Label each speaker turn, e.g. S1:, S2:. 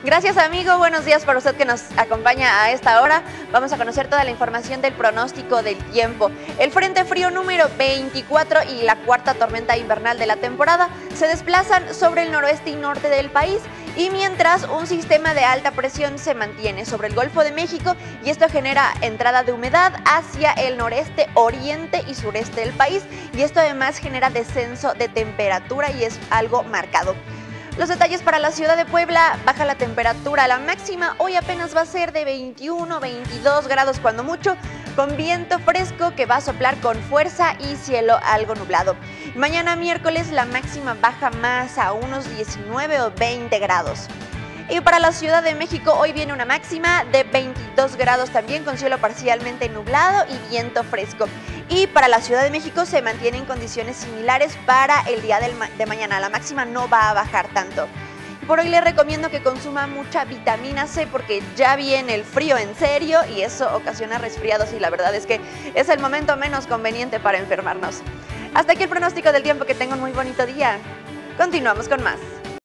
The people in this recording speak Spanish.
S1: Gracias, amigo. Buenos días para usted que nos acompaña a esta hora. Vamos a conocer toda la información del pronóstico del tiempo. El Frente Frío número 24 y la cuarta tormenta invernal de la temporada se desplazan sobre el noroeste y norte del país, y mientras un sistema de alta presión se mantiene sobre el Golfo de México, y esto genera entrada de humedad hacia el noreste, oriente y sureste del país, y esto además genera descenso de temperatura y es algo marcado. Los detalles para la ciudad de Puebla: baja la temperatura, la máxima hoy apenas va a ser de 21, 22 grados cuando mucho, con viento fresco que va a soplar con fuerza y cielo algo nublado. Mañana miércoles la máxima baja más a unos 19 o 20 grados. Y para la Ciudad de México hoy viene una máxima de 22 grados también, con cielo parcialmente nublado y viento fresco. Y para la Ciudad de México se mantienen condiciones similares para el día de mañana. La máxima no va a bajar tanto. Por hoy les recomiendo que consuma mucha vitamina C porque ya viene el frío en serio y eso ocasiona resfriados, y la verdad es que es el momento menos conveniente para enfermarnos. Hasta aquí el pronóstico del tiempo. Que tengan un muy bonito día. Continuamos con más.